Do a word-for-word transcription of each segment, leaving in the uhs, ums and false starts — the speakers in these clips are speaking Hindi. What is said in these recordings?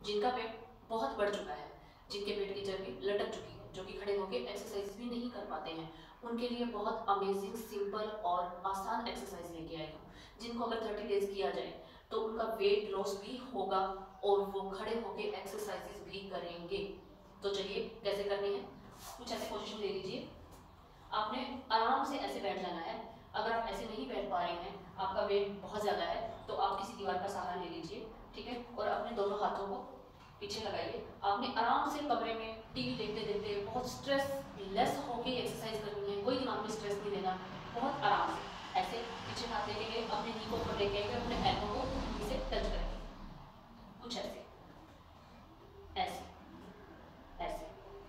जिनका पेट बहुत बढ़ चुका है, जिनके पेट की चर्बी लटक चुकी है, जो कि खड़े होकर एक्सरसाइज भी नहीं कर पाते हैं, उनके लिए बहुत अमेजिंग, सिंपल और आसान एक्सरसाइज लेके आई हूँ, जिनको अगर थर्टी डेज किया जाए तो उनका वेट लॉस भी होगा और वो खड़े होकर एक्सरसाइजेस भी करेंगे। तो चलिए कैसे करनी है, कुछ ऐसे पोजीशन ले लीजिए। आपने आराम से ऐसे बैठ जाना है। अगर आप ऐसे नहीं बैठ पा रहे हैं, आपका वेट बहुत ज़्यादा है, तो आप किसी दीवार का सहारा ले लीजिए, ठीक है, और अपने दोनों हाथों को पीछे लगाइए। आपने आराम से कमरे में टीवी देखते देखते बहुत स्ट्रेस लेस होके एक्सरसाइज करनी है, कोई दिमाग में स्ट्रेस नहीं लेना, बहुत आराम से ऐसे पीछे हाथ लेके गए, अपने नी को ऊपर लेके आएंगे, अपने एल्बो को नी से टच करेंगे, कुछ ऐसे, ऐसे ऐसे।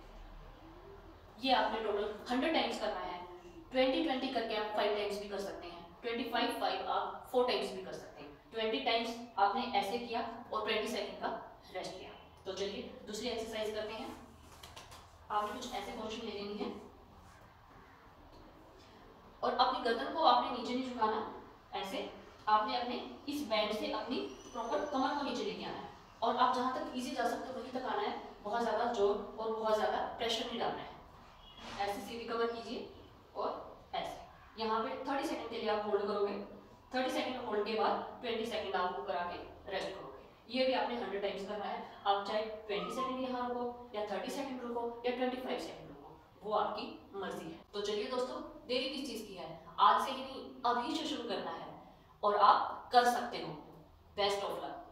ये आपने टोटल हंड्रेड टाइम्स करना है। ट्वेंटी ट्वेंटी करके आप फाइव टाइम्स भी कर सकते हैं, ट्वेंटी फाइव फाइव आप फोर टाइम्स भी कर सकते हैं। ट्वेंटी टाइम्स आपने ऐसे किया और ट्वेंटी सेकंड का रेस्ट किया। तो चलिए दूसरी एक्सरसाइज करते हैं। आपने कुछ ऐसे पोजीशन ले लेनी है और अपनी गर्दन को आपने नीचे नहीं झुकाना, ऐसे आपने अपने इस बैंड से अपनी प्रॉपर कमर को नीचे लेके आना है और आप जहां तक इजी जा सकते हो वहीं तक आना है, बहुत ज़्यादा जोर और बहुत ज़्यादा प्रेशर नहीं डालना है। ऐसे सीधी कवर कीजिए और ऐसे यहाँ पे थर्टी सेकंड के लिए आप होल्ड करोगे, थर्टी सेकंड होल्ड के बाद ट्वेंटी सेकंड आप ऊपर आके रेस्ट करोगे। ये भी आपने हंड्रेड टाइम्स करना है। आप चाहे ट्वेंटी सेकंड यहाँ रुको या थर्टी सेकंड रुको या ट्वेंटी फाइव सेकंड रुको, वो आपकी मर्जी है। तो चलिए दोस्तों, देरी किस चीज़ की है, आज से ही नहीं अभी से शुरू करना है और आप कर सकते हो। Best of luck.